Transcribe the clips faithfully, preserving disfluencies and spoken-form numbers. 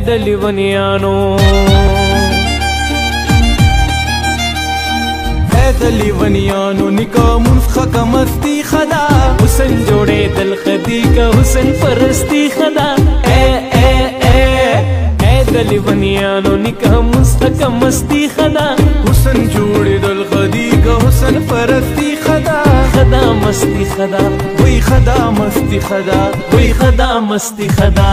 د لیونیانو اے د لیونیانو نکاح منفخه مستی خدا حسن جوړې دل خدي کا حسن پرستی خدا اے اے اے اے د لیونیانو نکاح منفخه مستی خدا حسن جوړې دل خدي کا حسن پرستی خدا خدا مستی خدا وای خدا مستی خدا وای خدا مستی خدا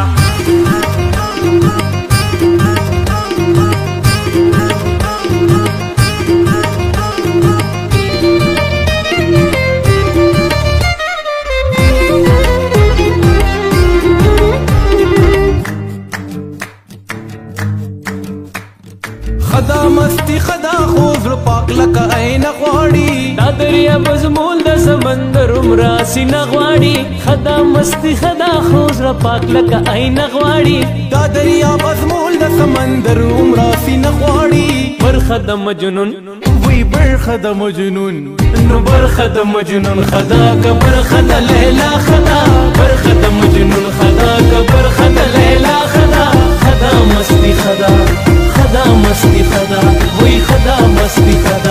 خدا مستی خدا خوز پاک لکه عین غواړي دا دریا مزمول د سمندر عمره سینه غواړي خدا مستی خدا خوز پاک لکه عین غواړي دا دریا مزمول د سمندر عمره سینه غواړي برخه د مجنون وی برخه د مجنون نو برخه د مجنون خدا که برخه د لیلا خدا برخه د مجنون خدا که برخه د لیلا خدا خدا مستی خدا خدا مستی خدا وی خدا مستی خدا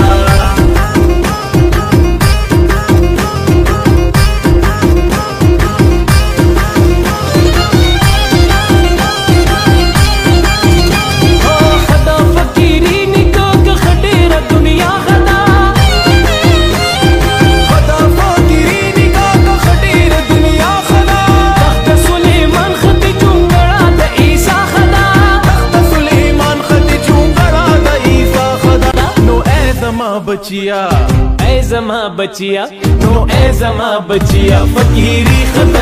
خدا فقیری نکو که خډیر دنیا خدا خدا فقیری نکو که خډیر دنیا خدا تخت سلیمان خط چونګړه د عیسی خدا تخت سلیمان خط چونګړه د عیسی خدا نو اے زما بچیا اے زما بچیا نو اے زما بچیا فقیری خدا